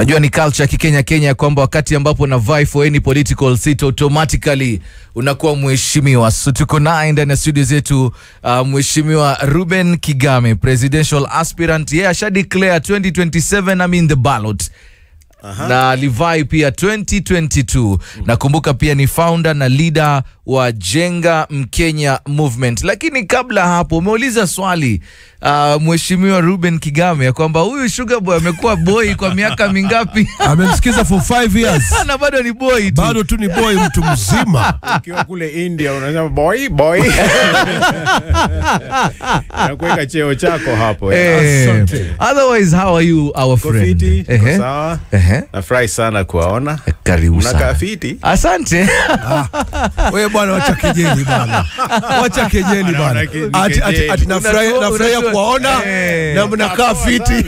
Najua ni culture Kenya kwamba wakati ambapo na vie for any political seat automatically unakuwa mheshimiwa. So tuko naye ndani ya studio zetu mheshimiwa Reuben Kigame, presidential aspirant. Asha declare 2027 I'm in the ballot. Na Levi pia 2022. Nakumbuka pia ni founder na leader wa Jenga Mkenya movement. Lakini kabla hapo umeuliza swali mheshimiwa Reuben Kigame ya kwamba huyu Sugar Boy amekuwa boy kwa miaka mingapi? Amemsikiza for 5 years. Na bado ni boy tu. Bado tu ni boy, mtu mzima. Ukiwa kule India unasema boy. Nakuweka cheo chako hapo. Otherwise, how are you our friend? Kofiti, sawa. Nafurahi sana kuwaona. Karibu sana. Mnakaa fiti? Asante. Wewe bwana wacha kejeli bwana. Wacha kejeli bwana. Ati nafurahi kuwaona na mnakaa fiti.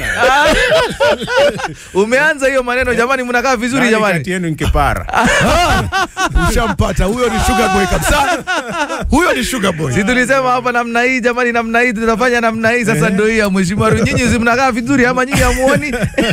Umeanza hiyo maneno jamani, mnakaa vizuri jamani. Kati yenu nkipara. Ushampata, huyo ni Sugar Boy kabisa. Huyo ni Sugar Boy. Si tulisema hapa namna hii jamani, namna hii tutafanya namna hii. Sasa ndio hii ya mheshimiwa. Nyinyi mnakaa vizuri ama nyinyi hamuoni?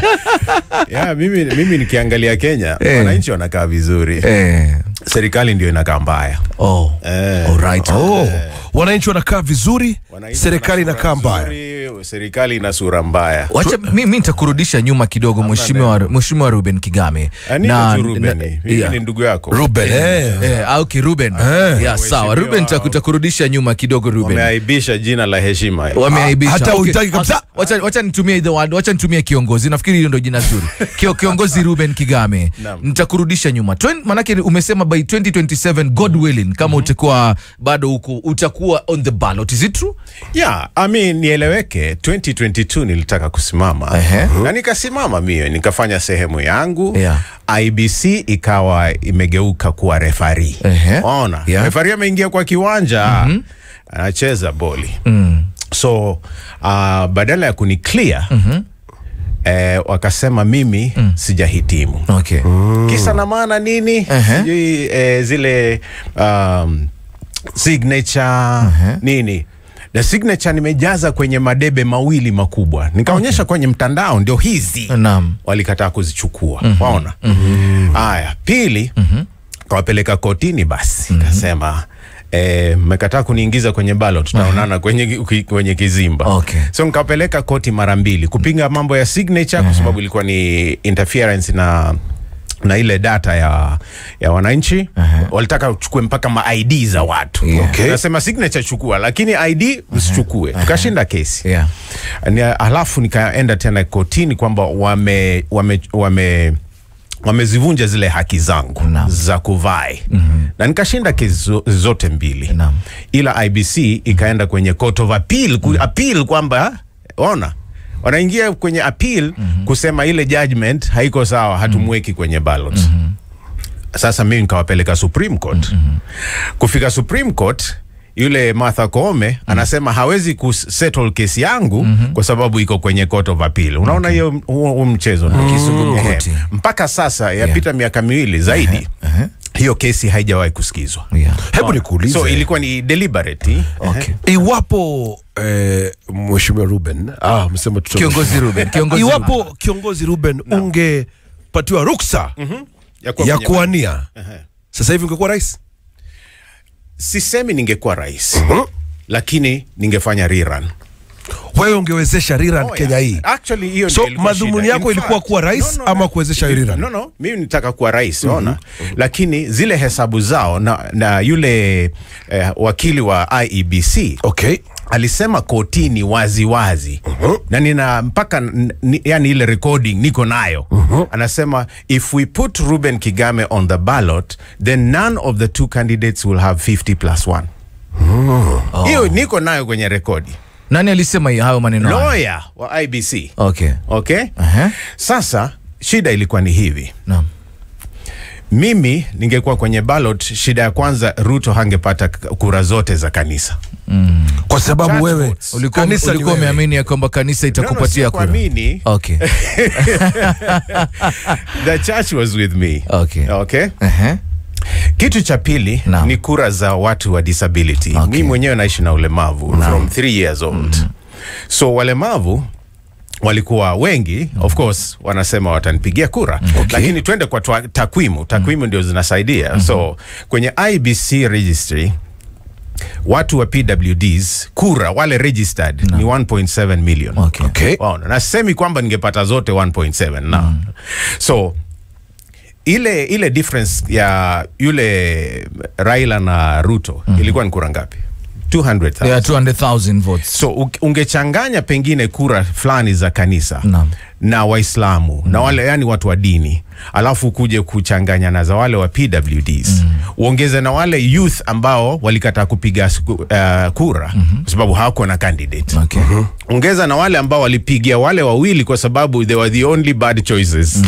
Mimi nikiangalia Kenya, wananchi wanakaa vizuri. Serikali ndio inakaa mbaya. Alright. Wananchi wanakaa vizuri, serikali inakaa mbaya. Serikali ina sura mbaya. Wacha mimi nitakurudisha nyuma kidogo mheshimiwa Reuben Kigame. Na Reuben, ni ndugu yako. Ruben okay, Reuben. Sawa. Reuben tutakurudisha nyuma kidogo Reuben. Wameaibisha jina la heshima. Wameaibisha. Hata uitaki kabisa. Wacha nitumie the word, wacha nitumie kiongozi. Nafikiri hilo ndio jina zuri. Kiongozi Reuben Kigame. Nitakurudisha nyuma. Manake umesema by 2027 God willing kama utakuwa bado huko utakuwa on the ballot. Is it true? I mean nieleweke, 2022 nilitaka kusimama. Na nikasimama mimi, nikafanya sehemu yangu. IBC ikawa imegeuka kuwa referee. Ona, referee ameingia kwa kiwanja, anacheza boli. So badala ya kuniclear wakasema mimi sijahitimu. Kisa na maana nini? Sijui zile signature nini. Na signature nimejaza kwenye madebe mawili makubwa. Nikaonyesha kwenye mtandao ndio hizi. Walikataa kuzichukua. Waona? Haya, pili kawapeleka kotini basi. Kasema mmekataa kuniingiza kwenye ballot, tutaonana kwenye kizimba. So nikapeleka koti mara mbili kupinga mambo ya signature kwa sababu ilikuwa ni interference na ile data ya wananchi. Walitaka uchukue mpaka ma ID za watu. Nasema signature chukua lakini ID msichukue. Tukashinda kesi. Halafu nikaenda tena kotini kwamba wamezivunja zile haki zangu za kuvai. Na nikashinda kesi zote mbili. Ila IBC ikaenda kwenye court of appeal appeal kwamba wanaingia kwenye appeal kusema ile judgment haiko sawa, hatumweki kwenye ballot. Sasa mimi nikawapeleka Supreme Court. Kufika Supreme Court, yule Martha Koome anasema hawezi kusettle kesi yangu kwa sababu iko kwenye court of appeal. Unaona hiyo mchezo mpaka sasa yapita miaka 2 zaidi. Hiyo kesi haijawahi kusikizwa. Hebu nikuulize. So ilikuwa ni deliberate. Iwapo mheshimiwa Reuben, msema kiongozi Reuben, iwapo kiongozi Reuben ungepatiwa ruksa ya kuwania, sasa hivi ungekuwa rais? Sisemi ningekuwa rais. Lakini ningefanya rerun. Wewe ungewezesha rerun Kenya hii? Actually hiyo so madhumuni yako ilikuwa kuwa rais ama kuwezesha rerun? Mimi nitaka kuwa rais, lakini zile hesabu zao na yule wakili wa IEBC alisema kotini wazi. Na nina mpaka yani ile recording niko nayo. Anasema if we put Reuben Kigame on the ballot, then none of the two candidates will have 50+1. Hiyo niko nayo kwenye rekodi. Nani alisema hayo maneno? Lawyer wa IBC. Okay. Sasa shida ilikuwa ni hivi. Mimi ningekuwa kwenye ballot, shida ya kwanza Ruto hangepata kura zote za kanisa. Kwa sababu wewe ulikuwa umeamini ya kwamba kanisa itakupatia kura. The church was with me. Kitu cha pili ni kura za watu wa disability. Mimi mwenyewe naishi na ulemavu from 3 years old. So walemavu walikuwa wengi, of course wanasema watanipigia kura. Lakini twende kwa takwimu ndio zinasaidia. So kwenye IEBC registry watu wa PWDs kura wale registered ni 1.7 million. Waona, na semi kwamba ningepata zote 1.7 na. So ile difference ya yule Raila na Ruto ilikuwa ni kura ngapi? 200,000. Yeah, 200,000 votes. So ungechanganya pengine kura fulani za kanisa na Waislamu na wale yani watu wa dini, alafu kuje kuchanganya na za wale wa PWDs, uongeze na wale youth ambao walikataa kupiga kura kwa sababu hawakuwa na candidate. Ongeza na wale ambao walipigia wale wawili kwa sababu they were the only bad choices.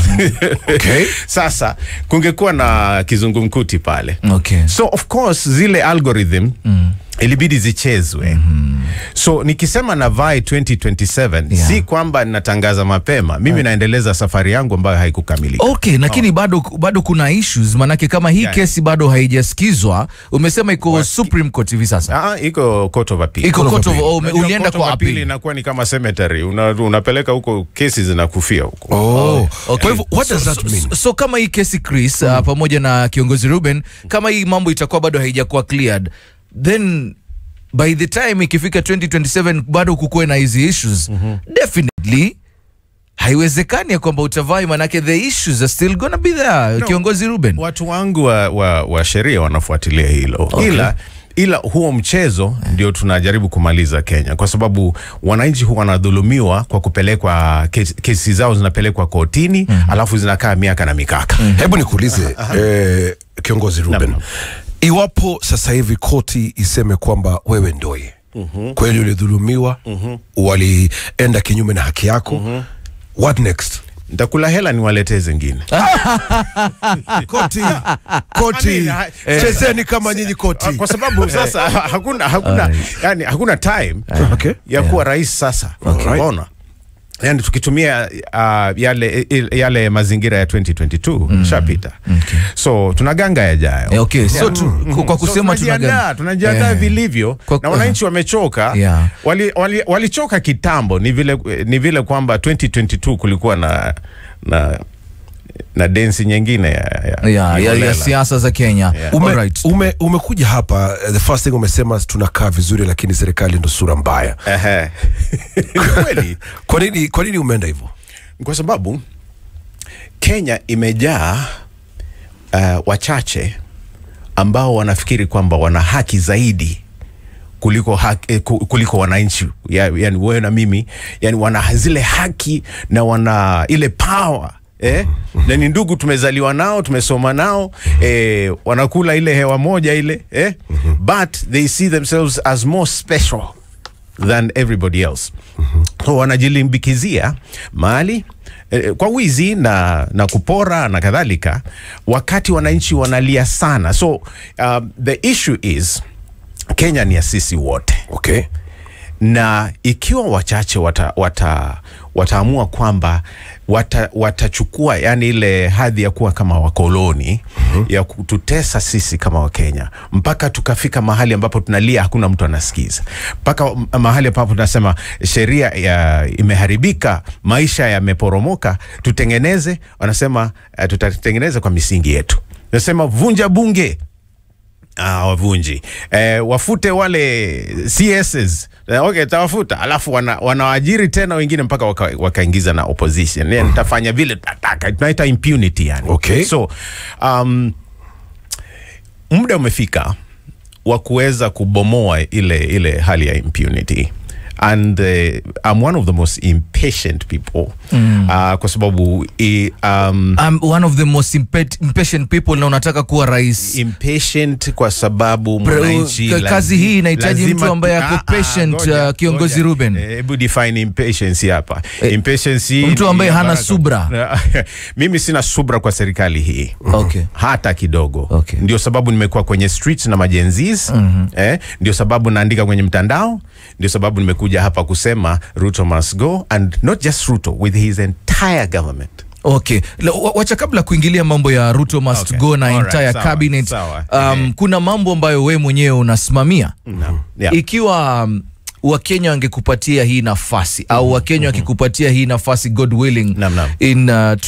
Sasa kungekuwa na kizungumkuti pale. So of course zile algorithm ilibidi zichezwe. So nikisema na vai 2027 si kwamba ninatangaza mapema, mimi naendeleza safari yangu ambayo haikukamilika. Lakini bado kuna issues, manake kama hii kesi bado haijasikizwa, umesema iko Supreme Court hivi sasa. Iko Court of Appeal. Iko Court of ulienda kwa appeal. Inakuwa ni kama cemetery, unapeleka huko, kesi zinakufia huko. Kwa hivyo what does that mean? So kama hii kesi Chris pamoja na kiongozi Ruben, kama hii mambo itakuwa bado haijakuwa cleared, then by the time ikifika 2027 bado kukuwe na hizi issues, definitely haiwezekani ya kwamba utavai, manake the issues are still gonna be there. Kiongozi Ruben, watu wangu wa sheria wanafuatilia hilo. Ila huo mchezo ndio tunajaribu kumaliza Kenya, kwa sababu wananchi huwa wanadhulumiwa kwa kupelekwa kesi zao zinapelekwa kotini, alafu zinakaa miaka na mikaka. Hebu nikuulize kiongozi Ruben, iwapo sasa hivi koti iseme kwamba wewe ndoye kweli ulidhulumiwa, walienda kinyume na haki yako, what next? Nitakula hela niwaletee zingine. Koti chezeni kama nyinyi koti, kwa sababu sasa hakuna time ya kuwa rais sasa. Unaona, yani tukitumia yale mazingira ya 2022 shapita. So tunaganga yajayo. So kwa kusema tunajiandaa vilivyo, na wananchi wamechoka. Walichoka kitambo. Ni vile kwamba 2022 kulikuwa na dance nyingine ya siasa za Kenya. Umekuja hapa, the first thing umesema tunakaa vizuri lakini serikali ndo sura mbaya. Kweli? Kwa nini umeenda hivyo? Kwa sababu Kenya imejaa wachache ambao wanafikiri kwamba wana haki zaidi kuliko wananchi, yani wewe na mimi, yani wana zile haki na wana ile power. Na ni ndugu, tumezaliwa nao, tumesoma nao, wanakula ile hewa moja ile, but they see themselves as more special than everybody else. So wanajilimbikizia mali kwa wizi na kupora na kadhalika, wakati wananchi wanalia sana. So the issue is Kenya ni ya sisi wote. Na ikiwa wachache wataamua kwamba watachukua yani ile hadhi ya kuwa kama wakoloni, ya kututesa sisi kama Wakenya, mpaka tukafika mahali ambapo tunalia hakuna mtu anasikiza, mpaka mahali ambapo tunasema sheria imeharibika, maisha yameporomoka, tutengeneze, wanasema tutatengeneza kwa misingi yetu. Nasema vunja bunge, wavunji, wafute wale CSs, tawafuta, alafu wanaajiri tena wengine mpaka wakaingiza na opposition. Nitafanya vile tataka, tunaita impunity yani. So muda umefika wa kuweza kubomoa ile hali ya impunity. And I'm one of the most impatient people. Kwa sababu I'm one of the most impatient people, na unataka kuwa rais. Impatient kwa sababu mwananchi kazi hii inahitaji mtu ambaye ako patient. Kiongozi Ruben, hebu define impatience hapa. Impatience, mtu ambaye hana subra. Mimi sina subra kwa serikali hii. Hata kidogo. Ndio sababu nimekuwa kwenye streets na majenzis. Ndio sababu naandika kwenye mtandao. Ndio sababu nimekuja hapa kusema Ruto must go, and not just Ruto, with his entire government. Wacha kabla kuingilia mambo ya Ruto must go na entire cabinet, kuna mambo ambayo we mwenyewe unasimamia. Ikiwa Wakenya wangekupatia hii nafasi au Wakenya wakikupatia hii nafasi, God willing, in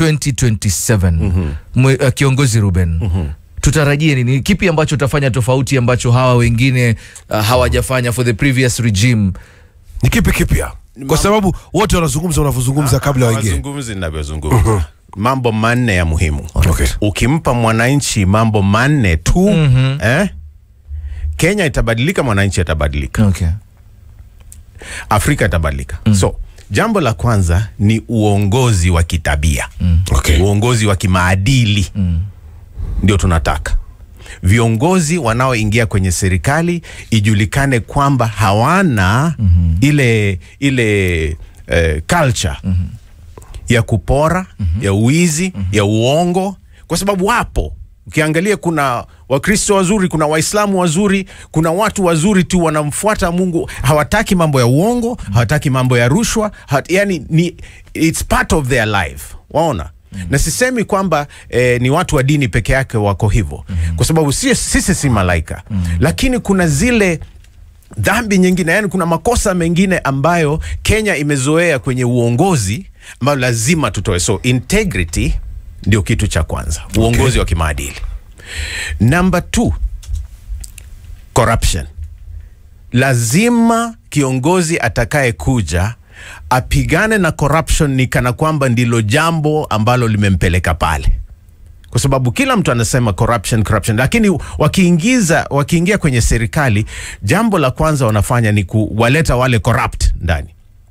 2027, kiongozi Ruben, tutarajie nini? Kipi ambacho utafanya tofauti ambacho hawa wengine hawajafanya for the previous regime? Ni kipi kipya? Kwa sababu wote wanazungumza unavyozungumza kabla waingie. Wanazungumza ninavyozungumza. Mambo manne ya muhimu. Ukimpa mwananchi mambo manne tu, Kenya itabadilika, mwananchi atabadilika. Afrika itabadilika. So, jambo la kwanza ni uongozi wa kitabia. Uongozi wa kimaadili. Ndio tunataka. Viongozi wanaoingia kwenye serikali ijulikane kwamba hawana ile culture ya kupora, ya uizi, ya uongo, kwa sababu wapo. Ukiangalia kuna Wakristo wazuri, kuna Waislamu wazuri, kuna watu wazuri tu wanamfuata Mungu, hawataki mambo ya uongo, hawataki mambo ya rushwa, yani it's part of their life. Waona? Na sisemi kwamba ni watu wa dini peke yake wako hivyo, kwa sababu sisi si malaika, lakini kuna zile dhambi nyingine, yani kuna makosa mengine ambayo Kenya imezoea kwenye uongozi ambayo lazima tutoe. So integrity ndio kitu cha kwanza, uongozi wa kimaadili. Number 2, corruption. Lazima kiongozi atakaye kuja apigane na corruption ni kana kwamba ndilo jambo ambalo limempeleka pale. Kwa sababu kila mtu anasema corruption, lakini wakiingia kwenye serikali, jambo la kwanza wanafanya ni kuwaleta wale corrupt ndani.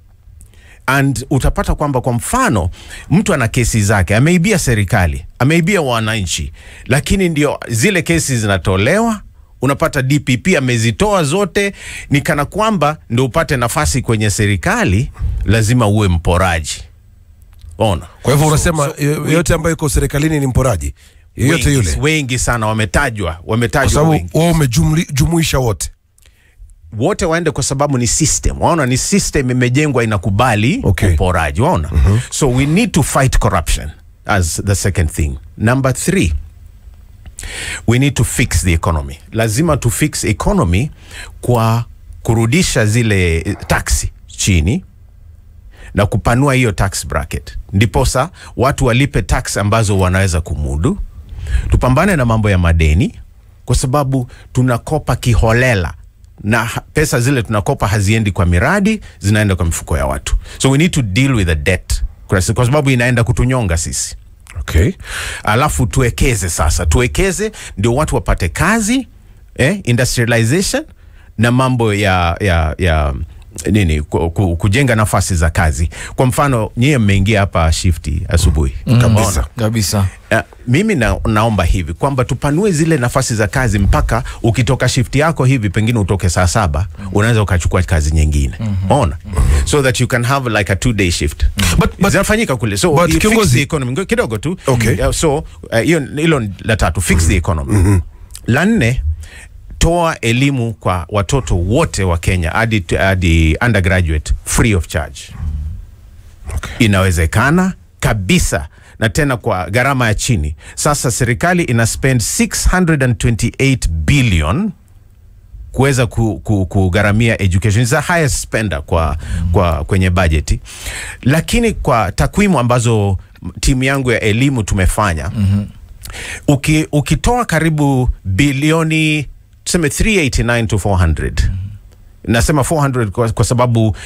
And utapata kwamba, kwa mfano, mtu ana kesi zake, ameibia serikali, ameibia wananchi, lakini ndio zile kesi zinatolewa, unapata DPP amezitoa zote, ni kana kwamba ndio upate nafasi kwenye serikali lazima uwe mporaji. Ona. Kwa hivyo unasema yote ambayo yuko serikalini ni mporaji? Yote yule? Wengi sana wametajwa wengi. Kwa sababu wao umejumuisha wote. Wote waende kwa sababu ni system. Waona, ni system imejengwa inakubali uporaji. Waona? So we need to fight corruption as the second thing. Number 3, we need to fix the economy. Lazima to fix economy kwa kurudisha zile taxi chini na kupanua hiyo tax bracket. Ndiposa watu walipe tax ambazo wanaweza kumudu. Tupambane na mambo ya madeni, kwa sababu tunakopa kiholela na pesa zile tunakopa haziendi kwa miradi, zinaenda kwa mifuko ya watu. So we need to deal with the debt, kwa sababu inaenda kutunyonga sisi. Alafu tuwekeze ndio watu wapate kazi, industrialization na mambo ya kujenga nafasi za kazi. Kwa mfano, nyie mmeingia hapa shifti asubuhi. Kabisa. Mimi naomba hivi kwamba tupanue zile nafasi za kazi mpaka ukitoka shifti yako hivi pengine utoke saa 7, unaweza ukachukua kazi nyingine. Ona. So that you can have like a 2-day shift. Zinafanyika kule. So fix the economy kidogo tu. So hilo la 3, fix the economy. La 4, toa elimu kwa watoto wote wa Kenya hadi undergraduate free of charge. Inawezekana kabisa, na tena kwa gharama ya chini. Sasa serikali ina spend 628 billion kuweza kugharamia education. Is the highest spender kwenye budget. Lakini kwa takwimu ambazo timu yangu ya elimu tumefanya, ukitoa karibu bilioni tuseme 389 to 400. Nasema 400 kwa sababu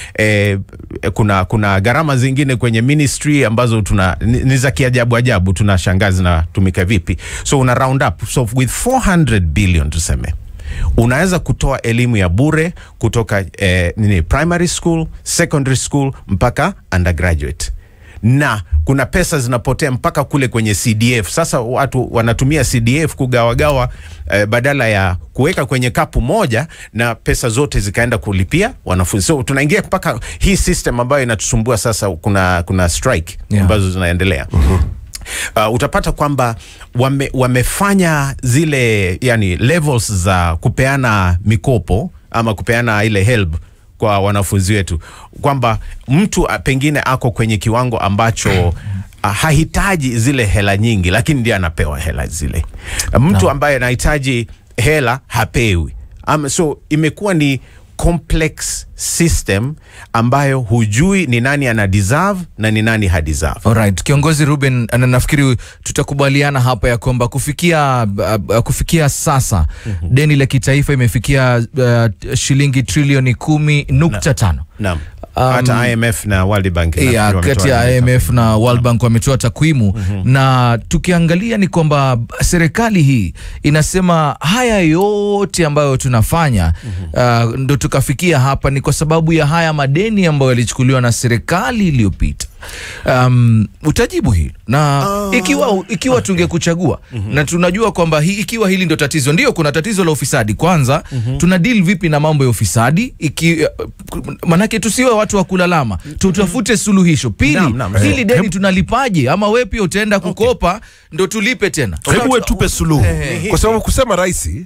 kuna gharama zingine kwenye ministry ambazo ni za kiajabu, tunashangaza na tumika vipi. So una round up. So with 400 billion tuseme, unaweza kutoa elimu ya bure kutoka primary school, secondary school mpaka undergraduate. Na kuna pesa zinapotea mpaka kule kwenye CDF. Sasa watu wanatumia CDF kugawagawa badala ya kuweka kwenye kapu moja na pesa zote zikaenda kulipia wanafunzi. So tunaingia mpaka hii system ambayo inatusumbua sasa. Kuna strike ambazo zinaendelea. Utapata kwamba wamefanya zile levels za kupeana mikopo ama kupeana ile help kwa wanafunzi wetu, kwamba mtu pengine ako kwenye kiwango ambacho hahitaji zile hela nyingi, lakini ndiye anapewa hela zile. Mtu ambaye anahitaji hela hapewi. So imekuwa ni complex system ambayo hujui ni nani ana deserve na ni nani ha deserve. Alright, kiongozi Ruben, nafikiri tutakubaliana hapa ya kwamba kufikia sasa deni la kitaifa imefikia shilingi trilioni 10.5. Naam. Hata IMF na World Bank kati ya IMF na World Bank wametoa takwimu na tukiangalia ni kwamba serikali hii inasema haya yote ambayo tunafanya ndo tukafikia hapa ni kwa sababu ya haya madeni ambayo yalichukuliwa na serikali iliyopita. Utajibu hili na ikiwa tungekuchagua na tunajua kwamba ikiwa hili ndio tatizo, ndio kuna tatizo la ufisadi kwanza, tuna deal vipi na mambo ya ufisadi? Manake tusiwe watu wa kulalama, tutafute suluhisho. Pili, hili deni tunalipaje? Ama wewe pia utaenda kukopa ndo tulipe tena? Hebu wewe tupe suluhu, kwa sababu kusema rahisi.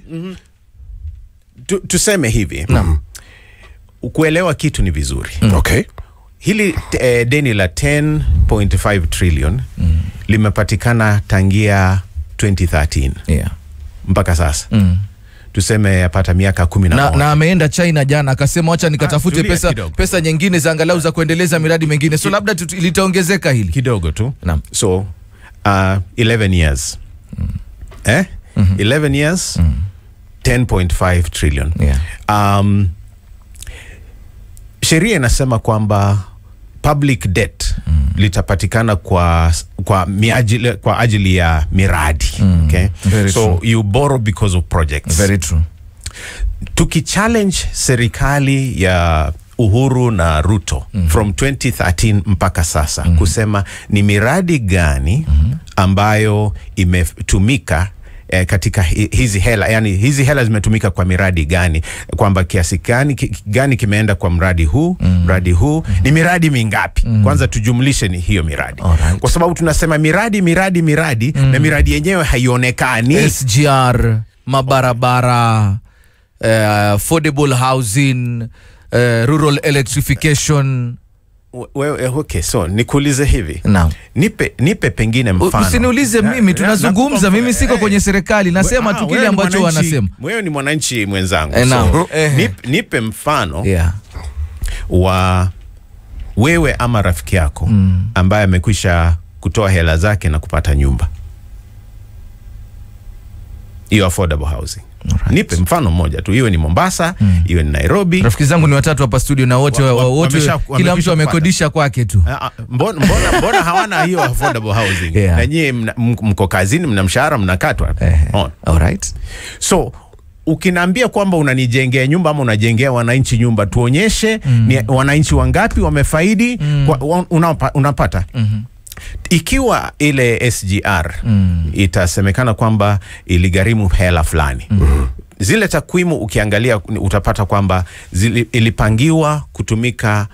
Tuseme hivi, kuelewa kitu ni vizuri. Okay. Hili deni la 10.5 trillion limepatikana tangia 2013 mpaka sasa. Tuseme yapata miaka 11. Na ameenda China jana akasema acha nikatafute pesa nyingine za angalau za kuendeleza miradi mingine, so labda litaongezeka hili kidogo tu. So 11 years 11 years 10.5 trillion. Sheria inasema kwamba public debt litapatikana kwa ajili ya miradi. Okay? So you borrow because of projects. Very true. Tukichallenge serikali ya Uhuru na Ruto from 2013 mpaka sasa kusema ni miradi gani ambayo imetumika katika hizi hela, yani hizi hela zimetumika kwa miradi gani, kwamba kiasi gani kimeenda kwa mradi huu, mradi huu ni miradi mingapi. Kwanza tujumlishe ni hiyo miradi. Kwa sababu tunasema miradi na miradi yenyewe haionekani. SGR, mabarabara, affordable housing, rural electrification. Okay, so nikuulize hivi. Nipe pengine mfano. Usiniulize mimi, tunazungumza, mimi siko kwenye serikali, nasema tu kile ambacho wanasema. Wewe ni mwananchi mwenzangu. So, nipe mfano wa wewe ama rafiki yako ambaye amekwisha kutoa hela zake na kupata nyumba. Hiyo affordable housing. Nipe mfano mmoja tu, iwe ni Mombasa, iwe ni Nairobi. Rafiki zangu ni watatu hapa studio na wote kila mtu amekodisha kwake tu. Mbona hawana hiyo affordable housing? Na nyie mko kazini, mna mshahara, mnakatwa. Alright. So ukiniambia kwamba unanijengea nyumba ama unajengea wananchi nyumba, tuonyeshe ni wananchi wangapi wamefaidi unapata. Ikiwa ile SGR itasemekana kwamba iligharimu hela fulani, zile takwimu ukiangalia utapata kwamba ilipangiwa kutumika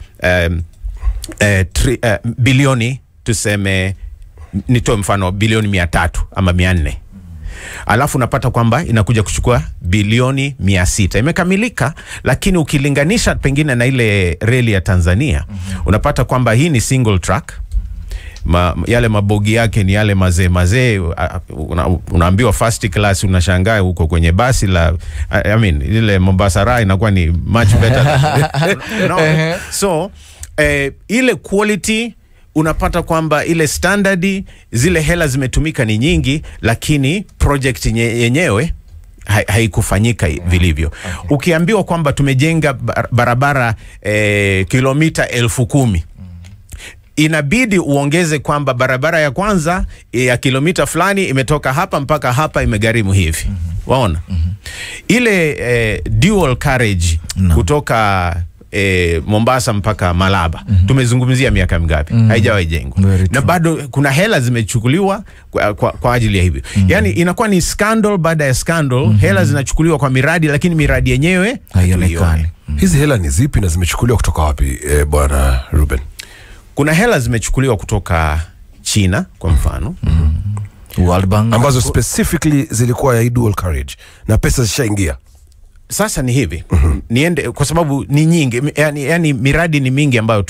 bilioni, tuseme nitoe mfano bilioni 300 ama 400. Alafu unapata kwamba inakuja kuchukua bilioni 600. Imekamilika, lakini ukilinganisha pengine na ile reli ya Tanzania, unapata kwamba hii ni single track. Yale mabogi yake ni yale mazee, unaambiwa first class, unashangaa huko kwenye basi la ile Mombasa Raha inakuwa ni much better. So ile quality unapata kwamba ile standard, zile hela zimetumika ni nyingi, lakini project yenyewe haikufanyika vilivyo. Ukiambiwa kwamba tumejenga barabara kilomita 10,000, inabidi uongeze kwamba barabara ya kwanza ya kilomita fulani imetoka hapa mpaka hapa imegharimu hivi. Waona? Ile dual carriage kutoka Mombasa mpaka Malaba tumezungumzia miaka mingapi? Haijawahi jengwa. Na bado kuna hela zimechukuliwa kwa ajili ya hivyo. Yani inakuwa ni scandal baada ya scandal. Hela zinachukuliwa kwa miradi, lakini miradi yenyewe haionekani. Hizi hela ni zipi na zimechukuliwa kutoka wapi, bwana Ruben? Kuna hela zimechukuliwa kutoka China kwa mfano, World Bank, ambazo specifically zilikuwa ya dual carriage na pesa zishaingia. Sasa ni hivi, niende kwa sababu ni nyingi, yani miradi ni mingi ambayo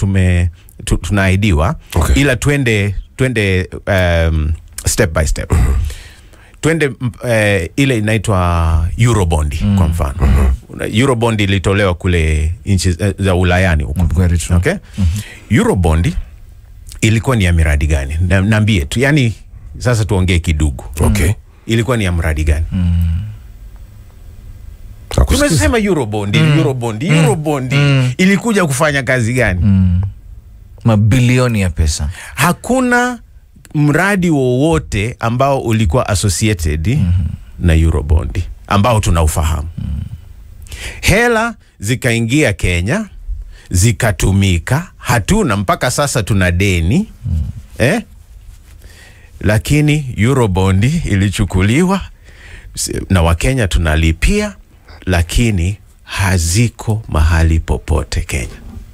tunaahidiwa, ila twende step by step. Twende ile inaitwa Eurobond kwa mfano. Eurobond ilitolewa kule nchi za Ulayani huko. Okay? Eurobond ilikuwa ni ya miradi gani? Niambie tu. Yani sasa tuongee kidogo. Okay. Ilikuwa ni ya mradi gani? Tumesema Eurobond, Eurobond ilikuja kufanya kazi gani? Mabilioni ya pesa. Hakuna mradi wowote ambao ulikuwa associated na Eurobond ambao tunaufahamu. Hela zikaingia Kenya, zikatumika, hatuna mpaka sasa tuna deni. Lakini Eurobond ilichukuliwa na Wakenya tunalipia, lakini haziko mahali popote Kenya.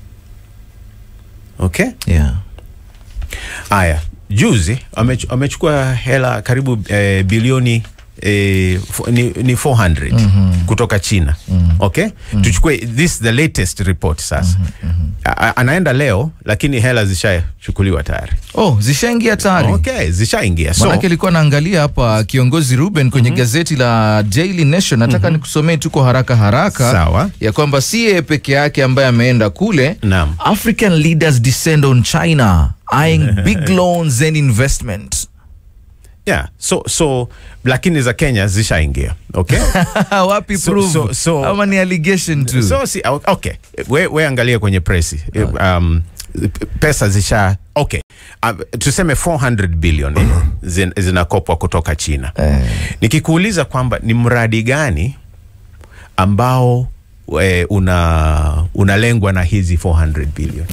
Okay? Yeah. Aya, juzi amechukua hela karibu bilioni ni 400 kutoka China. Okay? Tuchukue this the latest report sasa. Anaenda leo lakini hela zishachukuliwa tayari. Oh, zishaingia tayari. Okay, zishaingia. So manake nilikuwa naangalia hapa kiongozi Ruben kwenye gazeti la Daily Nation. Nataka nikusomee tu kwa haraka. Sawa. Ya kwamba si yeye peke yake ambaye ameenda kule. Naam. African leaders descend on China eyeing big loans and investment. Yeah, so lakini za Kenya zishaingia. Okay? Wapi proof? Ama ni allegation tu? Okay. We angalia kwenye presi. Pesa zisha. Okay. Tuseme 400 billion zinakopwa kutoka China. Nikikuuliza kwamba ni mradi gani ambao unalengwa na hizi 400 billion?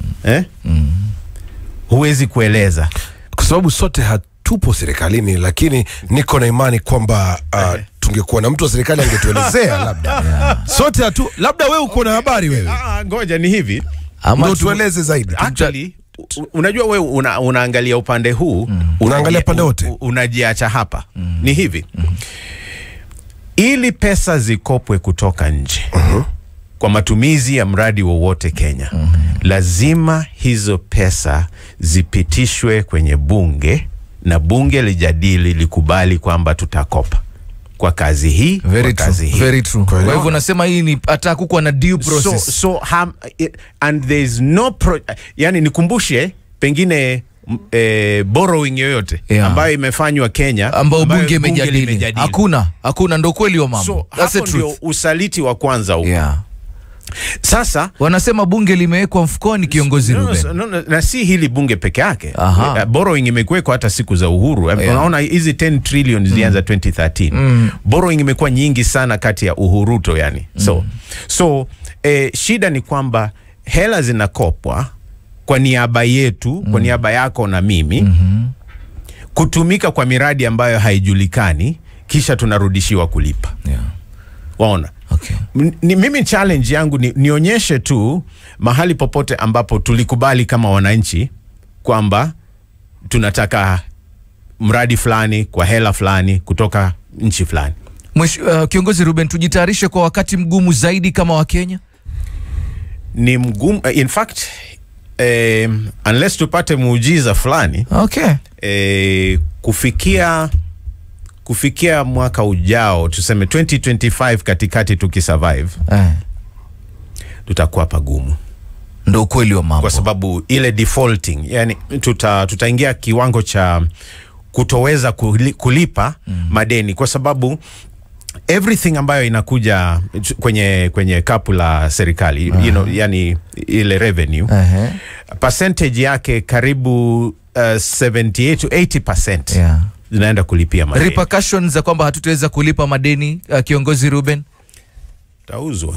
Huwezi kueleza. Kwa sababu sote tupo serikalini, lakini niko na imani kwamba tungekuwa na mtu wa serikali angetuelezea labda. Sote labda wewe uko na habari wewe. Ngoja ni hivi. Ndio tueleze zaidi. Actually, unajua wewe unaangalia upande huu, unaangalia pande wote. Unajiacha hapa. Ni hivi. Ili pesa zikopwe kutoka nje kwa matumizi ya mradi wowote Kenya, lazima hizo pesa zipitishwe kwenye bunge na bunge lijadili, likubali kwamba tutakopa kwa kazi hii, kwa kazi hii. Very true. Kwa hivyo unasema hii ni hata kukuwa na due process. And there is no yani nikumbushe pengine borrowing yoyote ambayo imefanywa Kenya ambao bunge imejadili. Hakuna ndo kweli wa mambo. So hapo ndio usaliti wa kwanza huko. Sasa wanasema bunge limewekwa mfukoni, kiongozi Ruben. Na si hili bunge peke yake. Borrowing imekuwekwa hata siku za uhuru. Unaona hizi 10 trillion zilianza 2013. Borrowing imekuwa nyingi sana kati ya Uhuruto yani. So shida ni kwamba hela zinakopwa kwa niaba yetu, kwa niaba yako na mimi, kutumika kwa miradi ambayo haijulikani, kisha tunarudishiwa kulipa. Waona? Okay. Mimi challenge yangu nionyeshe tu mahali popote ambapo tulikubali kama wananchi kwamba tunataka mradi fulani kwa hela fulani kutoka nchi fulani. Kiongozi Ruben, tujitayarishe kwa wakati mgumu zaidi kama wa Kenya? Ni mgumu, in fact unless tupate muujiza fulani. Okay. Kufikia mwaka ujao, tuseme 2025 katikati tukisurvive, tutakuwa pagumu. Ndo kweli wa mambo. Kwa sababu ile defaulting, yani tutaingia kiwango cha kutoweza kulipa madeni, kwa sababu everything ambayo inakuja kwenye kapu la serikali, yani ile revenue, percentage yake karibu 78 to 80% zinaenda kulipia madeni. Repercussions za kwamba hatutaweza kulipa madeni, kiongozi Ruben? Tauzwa.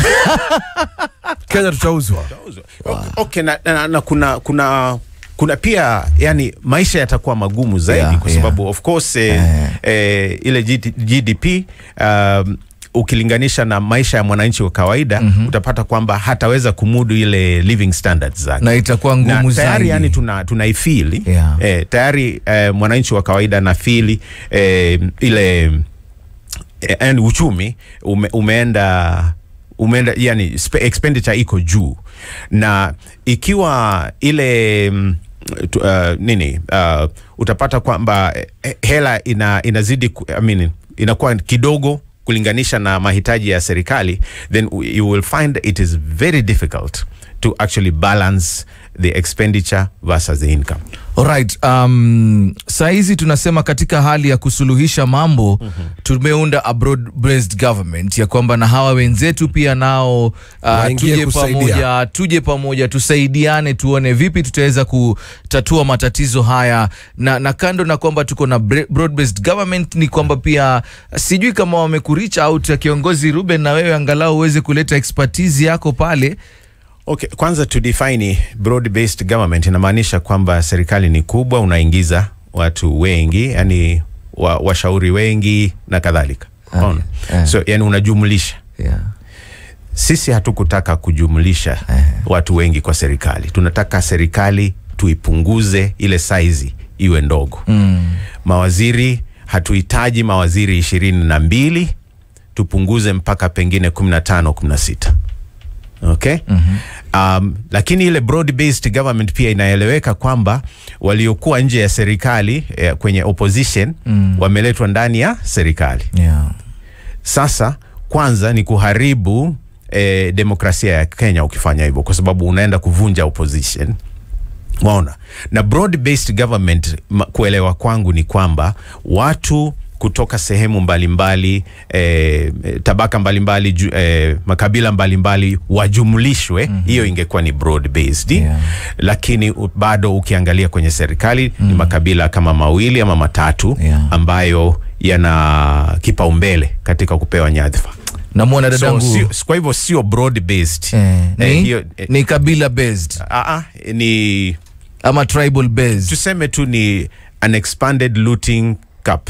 Kenya tutauzwa. Okay, na kuna pia yani maisha yatakuwa magumu zaidi kwa sababu of course ile GDP ukilinganisha na maisha ya mwananchi wa kawaida, utapata kwamba hataweza kumudu ile living standards zake, na itakuwa ngumu zaidi. Tayari yani tunaifili tayari mwananchi wa kawaida na fili ile and uchumi umeenda yani expenditure iko juu, na ikiwa ile utapata kwamba hela inazidi inakuwa kidogo kulinganisha na mahitaji ya serikali, then you will find it is very difficult to actually balance the expenditure versus the income. Alright, saizi tunasema katika hali ya kusuluhisha mambo, tumeunda a broad-based government ya kwamba na hawa wenzetu pia nao tuje pamoja tusaidiane, tuone vipi tutaweza kutatua matatizo haya, na kando na kwamba tuko na broad-based government, ni kwamba pia sijui kama wamekureach out ya kiongozi Ruben, na wewe angalau uweze kuleta expertise yako pale. Okay, kwanza to define broad-based government inamaanisha kwamba serikali ni kubwa, unaingiza watu wengi, yani washauri wengi na kadhalika. So yani unajumlisha. Sisi hatukutaka kujumlisha watu wengi kwa serikali. Tunataka serikali tuipunguze ile size iwe ndogo. Mawaziri hatuhitaji mawaziri 22, tupunguze mpaka pengine 15 16. Okay? Lakini ile broad-based government pia inaeleweka kwamba waliokuwa nje ya serikali kwenye opposition wameletwa ndani ya serikali. Sasa kwanza ni kuharibu demokrasia ya Kenya ukifanya hivyo, kwa sababu unaenda kuvunja opposition. Waona? Na broad-based government kuelewa kwangu ni kwamba watu kutoka sehemu mbalimbali, tabaka mbalimbali, makabila mbalimbali wajumulishwe, hiyo ingekuwa ni broad based. Lakini bado ukiangalia kwenye serikali ni makabila kama 2 ama 3 ambayo yana kipaumbele katika kupewa nyadhifa. Na muona dadangu, kwa hivyo sio broad based. Ni kabila based. Ni ama tribal based. Tuseme tu ni an expanded looting cup.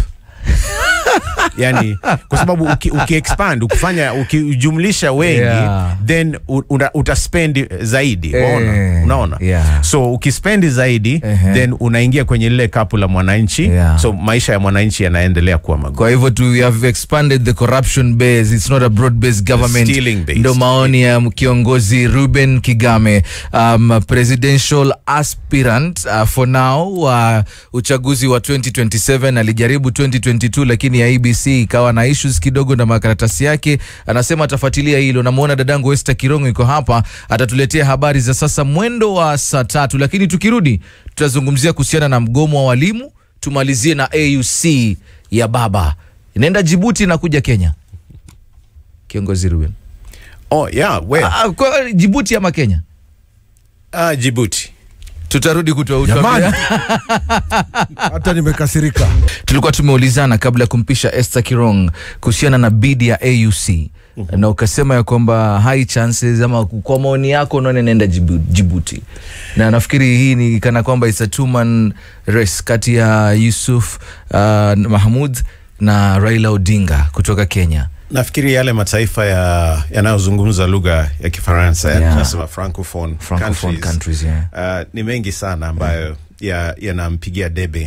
Yani kwa sababu ukiexpand, ukijumlisha wengi, then utaspend zaidi. Unaona? So ukispendi zaidi, then unaingia kwenye lile kapu la mwananchi. So maisha ya mwananchi yanaendelea kuwa magumu. Kwa hivyo we have expanded the corruption base. It's not a broad based government. Ndo maoni ya kiongozi Ruben Kigame, presidential aspirant for now wa uchaguzi wa 2027. Alijaribu 2022 lakini ya IEBC ikawa na issues kidogo na makaratasi yake. Anasema atafuatilia hilo. Namuona dadangu Esther Kirongo yuko hapa, atatuletea habari za sasa mwendo wa saa 3. Lakini tukirudi tutazungumzia kuhusiana na mgomo wa walimu, tumalizie na AUC ya baba. Inaenda Djibouti na kuja Kenya. Kiongozi Ruben. Kwa Djibouti ama Kenya? Djibouti. Tutarudi kutoa utamu. Hata nimekasirika. Tulikuwa tumeulizana kabla kumpisha Esther Kirong kuhusiana na bidi ya AUC. Na ukasema ya kwamba high chances, ama kwa maoni yako unaona nenda Djibouti. Na nafikiri hii ni kana kwamba it's a two-man race kati ya Yusuf Mahmoud na Raila Odinga kutoka Kenya. Nafikiri yale mataifa yanayozungumza lugha ya Kifaransa, tunasema francophone countries ni mengi sana ambayo yanampigia debe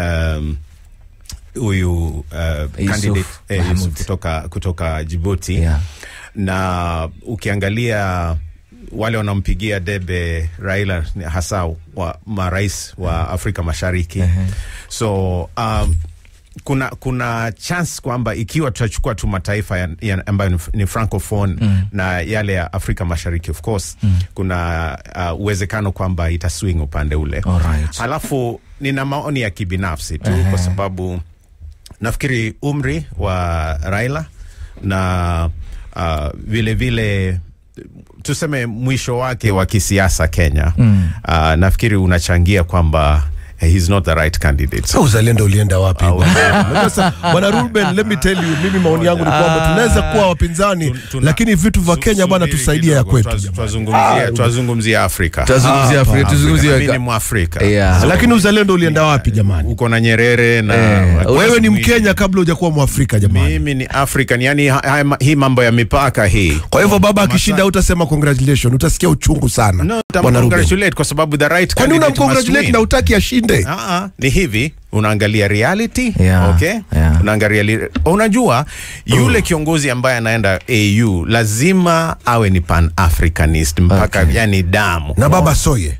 huyu candidate kutoka Djibouti. Na ukiangalia wale wanampigia debe Raila hasa wa marais wa Afrika Mashariki. So kuna chance kwamba ikiwa tutachukua tu mataifa ambayo ni francophone na yale ya Afrika Mashariki, of course kuna uwezekano kwamba itaswing upande ule. Alafu nina maoni ya kibinafsi tu kwa sababu nafikiri umri wa Raila na vile vile tuseme mwisho wake wa kisiasa Kenya, nafikiri unachangia kwamba he's not the right candidate. So uzalendo ulienda wapi? Bwana Ruben, let me tell you, mimi maoni yangu ni kwamba tunaweza kuwa wapinzani, lakini vitu vya Kenya bwana tusaidia ya kwetu. Twazungumzia Afrika. Mimi ni Mwafrika. Lakini uzalendo ulienda wapi jamani? Uko na Nyerere na wewe ni Mkenya kabla hujakuwa Mwafrika jamani. Mimi ni African, yani hii mambo ya mipaka hii. Kwa hivyo baba akishinda utasema congratulations, utasikia uchungu sana. Bwana Ruben, kwa sababu the right candidate. Kwani unamcongratulate na utaki ashinde? Ni hivi, unaangalia reality, unaangalia unajua yule kiongozi ambaye anaenda AU lazima awe ni pan-Africanist mpaka yani damu. Na baba Soye.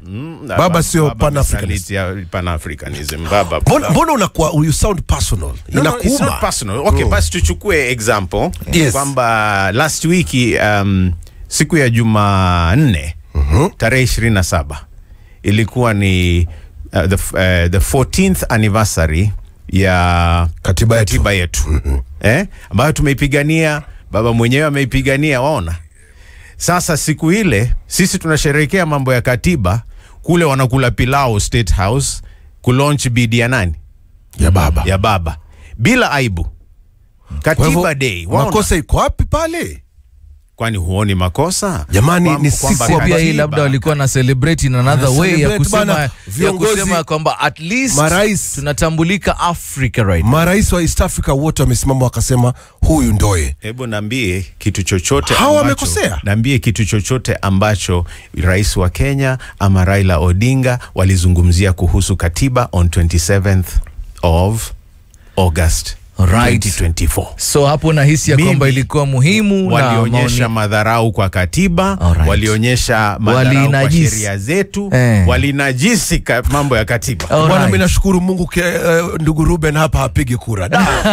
Baba sio Pan-Africanism. Pan-Africanism. Baba. Mbona unakuwa you sound personal? No, it's not personal. Okay, basi tuchukue example. Yes. Kwamba last week siku ya Jumanne tarehe 27 ilikuwa ni the 14th anniversary ya katiba yetu. Ambayo tumeipigania, baba mwenyewe ameipigania, waona. Sasa siku ile sisi tunasherehekea mambo ya katiba, kule wanakula pilau State House kulaunch bid ya nani? Ya baba. Bila aibu. Katiba Day. Makosa iko wapi pale? Kwani huoni makosa? Jamani, ni siku pia hii labda walikuwa na celebrate in another way ya kusema kwamba at least marais tunatambulika Africa right. Marais wa East Africa wote wamesimama wakasema huyu ndoye. Hebu niambie kitu chochote hawa wamekosea. Niambie kitu chochote ambacho rais wa Kenya ama Raila Odinga walizungumzia kuhusu katiba on 27th of August. Right. 2024. So hapo nahisi ya kwamba ilikuwa muhimu, walionyesha madharau kwa katiba, walionyesha madharau kwa sheria zetu, walinajisi mambo ya katiba. Bwana, mimi nashukuru Mungu ndugu Ruben hapa hapigi kura.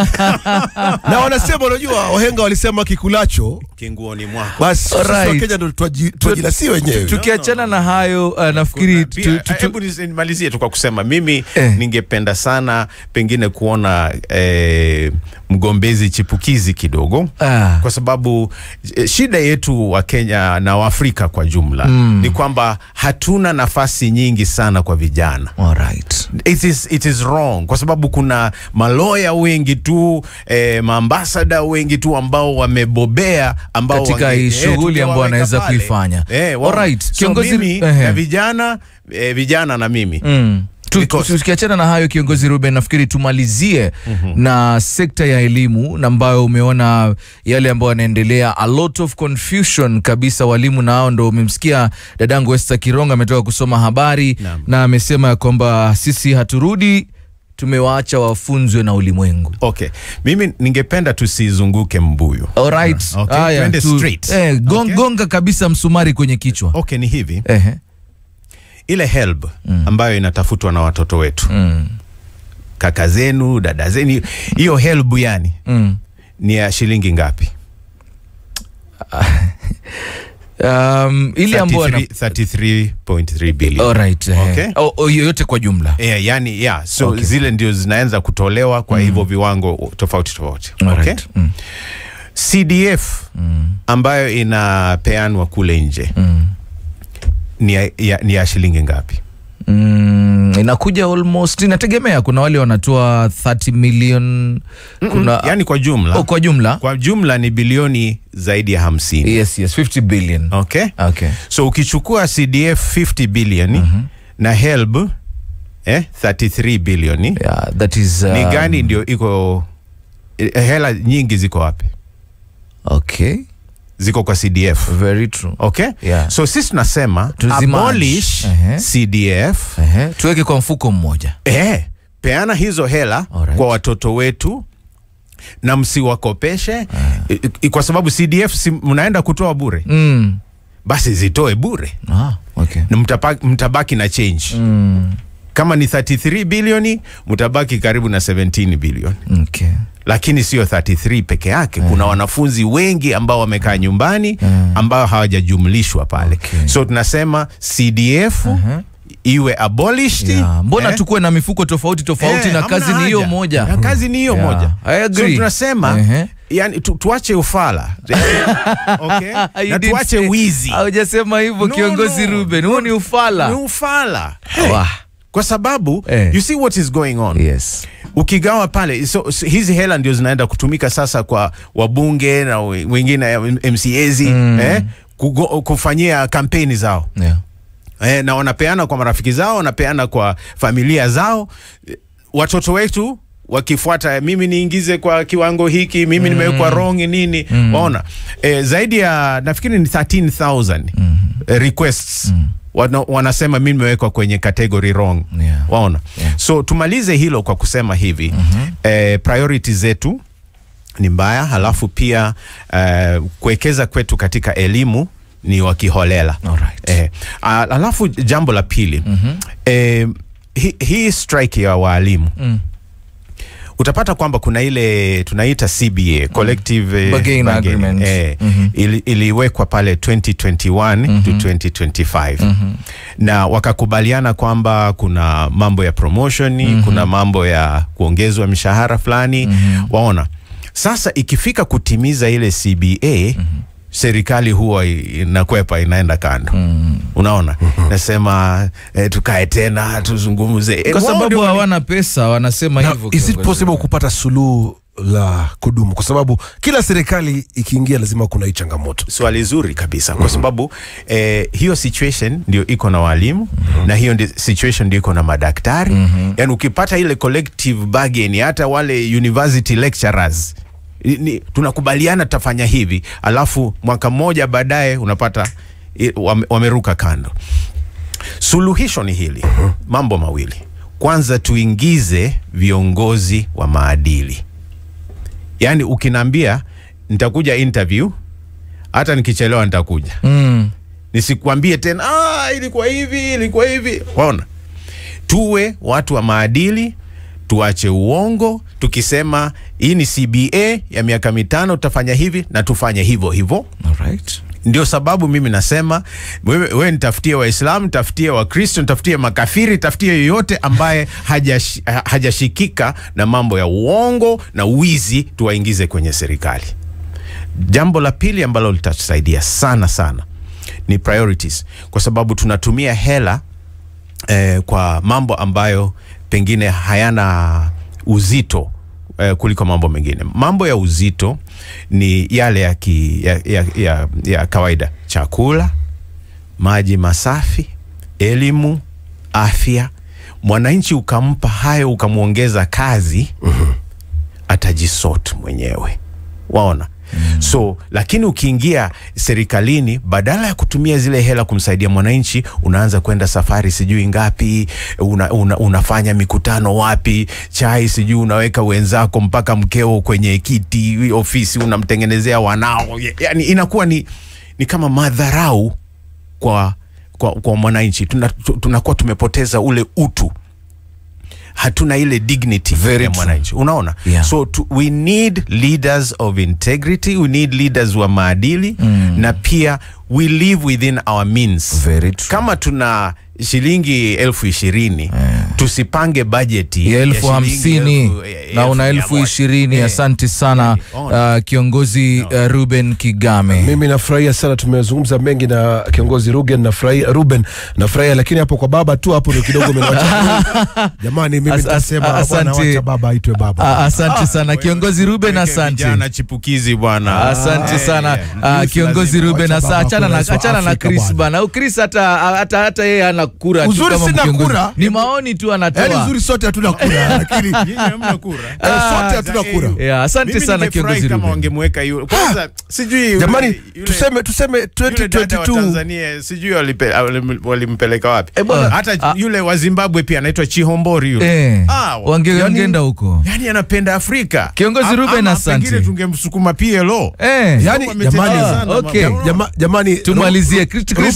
Na wanasema unajua wahenga walisema kikulacho kinguoni mwako. Basi sisi Kenya ndio twajilasi wenyewe. Tukiachana na hayo nafikiri hebu nimalizie tu kwa kusema mimi ningependa sana pengine kuona mgombezi chipukizi kidogo, kwa sababu shida yetu wa Kenya na wa Afrika kwa jumla ni kwamba hatuna nafasi nyingi sana kwa vijana. Alright. It is wrong, kwa sababu kuna maloya wengi tu, maambasada wengi tu ambao wamebobea, ambao katika hii shughuli ambao wanaweza kuifanya. Alright. Kiongozi na vijana na mimi. Tukiachana na hayo kiongozi Ruben, nafikiri tumalizie na sekta ya elimu, na ambayo umeona yale ambayo yanaendelea, a lot of confusion kabisa. Walimu nao ndo umemsikia dadangu Esther Kironga ametoka kusoma habari na amesema kwamba sisi haturudi, tumewaacha wafunzwe na ulimwengu. Okay. Mimi ningependa tusizunguke mbuyu. Alright. Twende straight. Gonga kabisa msumari kwenye kichwa. Okay, ni hivi. Ile HELB ambayo inatafutwa na watoto wetu, kaka zenu, dada zenu, hiyo HELB yani ni ya shilingi ngapi? Ile ambayo 33.3 billion. Alright. Yote kwa jumla. Yani so zile ndio zinaanza kutolewa kwa hivyo viwango tofauti. Okay? CDF ambayo inapeanwa kule nje ni ya shilingi ngapi? Inakuja almost, inategemea, kuna wale wanatoa 30 million, kuna yani kwa jumla. Kwa jumla ni bilioni zaidi ya 50. Yes, 50 billion. Okay. So ukichukua CDF 50 billion na HELB 33 billion. That is ni gani ndio iko hela nyingi ziko wapi? Okay. Ziko kwa CDF. Very true. Okay? So sisi tunasema abolish CDF. Tuweke kwa mfuko mmoja. Peana hizo hela kwa watoto wetu na msiwakopeshe, kwa sababu CDF mnaenda kutoa bure. Basi zitoe bure. Okay. Na mtabaki na change. Kama ni 33 bilioni, mtabaki karibu na 17 bilioni. Okay. Lakini sio 33 peke yake. Kuna wanafunzi wengi ambao wamekaa nyumbani ambao hawajajumlishwa pale. So tunasema CDF iwe abolished. Mbona tukue na mifuko tofauti na kazi ni hiyo moja? Kazi ni hiyo moja. I agree. So tunasema yani tuache ufala. Okay? Na tuache wizi. Hujasema hivyo kiongozi Ruben. Huo ni ufala. Ni ufala. Kwa sababu you see what is going on. Yes. Ukigawa pale, so hizi hela ndio zinaenda kutumika sasa kwa wabunge na wengine MCAs kufanyia kampeni zao. Na wanapeana kwa marafiki zao, wanapeana kwa familia zao. Watoto wetu wakifuata, mimi niingize kwa kiwango hiki, mimi nimewekwa wrong nini. Waona zaidi ya nafikiri ni 13,000 requests. Wanasema mimi nimewekwa kwenye category wrong. Waona. So tumalize hilo kwa kusema hivi, priority zetu ni mbaya, halafu pia kuwekeza kwetu katika elimu ni wakiholela. Alright. Alafu jambo la pili, hii strike ya walimu utapata kwamba kuna ile tunaita CBA, Collective Bargaining Agreement. Iliwekwa pale 2021 to 2025. Na wakakubaliana kwamba kuna mambo ya promotion, kuna mambo ya kuongezwa mishahara fulani. Waona, sasa ikifika kutimiza ile CBA, serikali huwa inakwepa, inaenda kando. Unaona? Nasema tukae tena tuzungumze. Kwa sababu hawana pesa, wanasema hivyo. Is it possible kupata suluhu la kudumu? Kwa sababu kila serikali ikiingia lazima kuna hii changamoto. Swali zuri kabisa, kwa sababu hiyo situation ndio iko na walimu, na hiyo situation ndio iko na madaktari. Yani ukipata ile collective bargaining, hata wale university lecturers tunakubaliana tutafanya hivi, alafu mwaka mmoja baadaye unapata wameruka kando. Suluhisho ni hili, mambo mawili. Kwanza, tuingize viongozi wa maadili. Yani ukinambia nitakuja interview, hata nikichelewa nitakuja. Nisikuambie tena ilikuwa hivi. Waona, tuwe watu wa maadili, tuache uongo. Tukisema hii ni CBA ya miaka 5 tutafanya hivi, na tufanye hivyo. Alright. Ndio sababu mimi nasema wewe nitafutie Waislamu, nitafutie Wakristo, nitafutie makafiri, nitafutie yoyote ambaye hajashikika na mambo ya uongo na wizi, tuwaingize kwenye serikali. Jambo la pili ambalo litatusaidia sana ni priorities, kwa sababu tunatumia hela kwa mambo ambayo pengine hayana uzito kuliko mambo mengine. Mambo ya uzito ni yale ya kawaida: chakula, maji masafi, elimu, afya. Mwananchi ukampa hayo, ukamuongeza kazi, atajisort mwenyewe. Waona? So, lakini ukiingia serikalini, badala ya kutumia zile hela kumsaidia mwananchi, unaanza kwenda safari sijui ngapi, unafanya mikutano wapi, chai sijui unaweka wenzako mpaka mkeo kwenye kiti ofisi, unamtengenezea wanao. Yani inakuwa ni kama madharau kwa mwananchi. Tunakuwa tumepoteza ule utu. Hatuna ile dignity ya mwananchi. Unaona? Yeah. So we need leaders of integrity, we need leaders wa maadili, na pia we live within our means. Kama tuna shilingi 20,000, tusipange bajeti ya 50,000 na una 20,000. Asante sana kiongozi Ruben Kigame. Mimi nafurahia sana, tumezungumza mengi na kiongozi Ruben, nafurahia, lakini hapo kwa baba tu hapo ndio kidogo umewacha. Jamani, mimi nitasema bwana, acha baba aitwe baba. Asante sana kiongozi Ruben, asante. Vijana chipukizi bwana. Asante sana kiongozi Ruben. Achana na Chris bana. Chris hata yeye ana kura tu kama kiongozi. Ni maoni tu anatoa. Yaani uzuri sote hatuna kura, lakini hamna kura. Sote hatuna kura. Asante sana kiongozi Ruben. Kama wangemweka yule. Kwanza sijui jamani, tuseme 2022 Tanzania sijui walimpeleka wapi. Hata yule wa Zimbabwe pia anaitwa Chihombori yule. Wangeenda huko. Yani anapenda Afrika. Kiongozi Ruben, asante. Pengine tungemsukuma PLO. Yani jamani tumalizie Chris,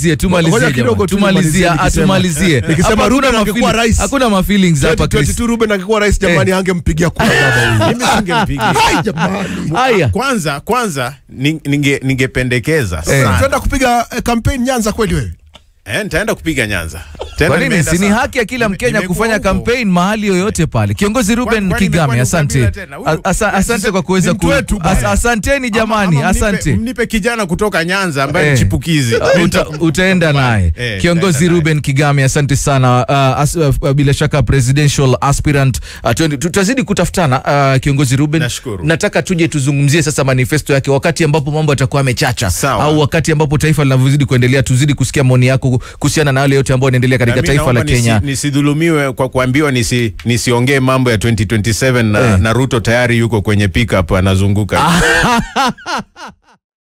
tumalizie. Nikisema Ruben angekuwa rais, hakuna ma feelings hapa Chris. 22 Ruben angekuwa rais jamani, angempigia kura baba huyu. Mimi singempigia. Hai jamani. Haya. Kwanza ningependekeza sana. Tunaenda kupiga campaign Nyanza kweli wewe? Nitaenda kupiga Nyanza. Kwa nini? Si ni haki ya kila Mkenya kufanya campaign mahali yoyote pale. Kiongozi Ruben Kigame, asante. Asante kwa kuweza asanteni jamani, asante. Mnipe kijana kutoka Nyanza ambaye chipukizi. Utaenda naye. Kiongozi Ruben Kigame, asante sana. Bila shaka presidential aspirant. Tutazidi kutafutana kiongozi Ruben. Nataka tuje tuzungumzie sasa manifesto yake wakati ambapo mambo yatakuwa yamechacha, au wakati ambapo taifa linavyozidi kuendelea, tuzidi kusikia maoni yako kuhusiana na wale yote ambao wanaendelea katika taifa la Kenya. Nisidhulumiwe kwa kuambiwa nisiongee mambo ya 2027 na Ruto tayari yuko kwenye pickup anazunguka.